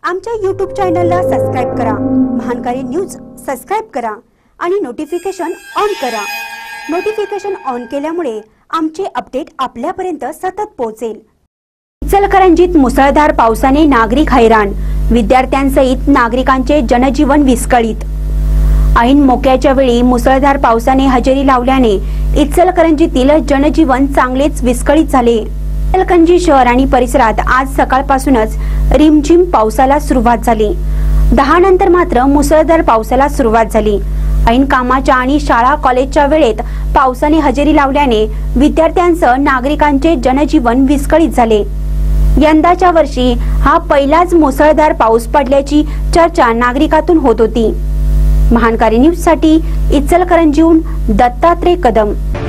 आमच्या YouTube चॅनलला subscribe करा, महानकारी न्यूज सबस्क्राइब करा आणि नोटिफिकेशन ऑन करा। नोटिफिकेशन ऑन केल्यामुळे आमचे अपडेट आपल्यापर्यंत सतत पोहोचेल। इचलकरंजीत मुसळधार पावसाने नागरिक हैराण, विद्यार्थ्यांसहित नागरिकांचे जनजीवन विस्कळीत। ऐन मोक्याच्या वेळी मुसळधार पावसाने हजेरी लावल्याने इचलकरंजीतील जनजीवन चांगलेच विस्कळीत झाले। इचलकरंजी शहर आणि परिसरात आज सकाळपासूनच रिमझिम पावसाला सुरुवात झाली। 10 नंतर मात्र मुसळधार पावसाला सुरुवात झाली। ऐन कामाच्या आणि शाळा कॉलेजच्या वेळेत पावसाने हजेरी लावल्याने विद्यार्थ्यांसह नागरिकांचे जनजीवन विस्कळीत झाले। यंदाच्या वर्षी हा पहिलाच मुसळधार पाऊस पडल्याची चर्चा नागरिकातून होत होती। महानकारी न्यूज साठी इचलकरंजीहून दत्तात्रय कदम।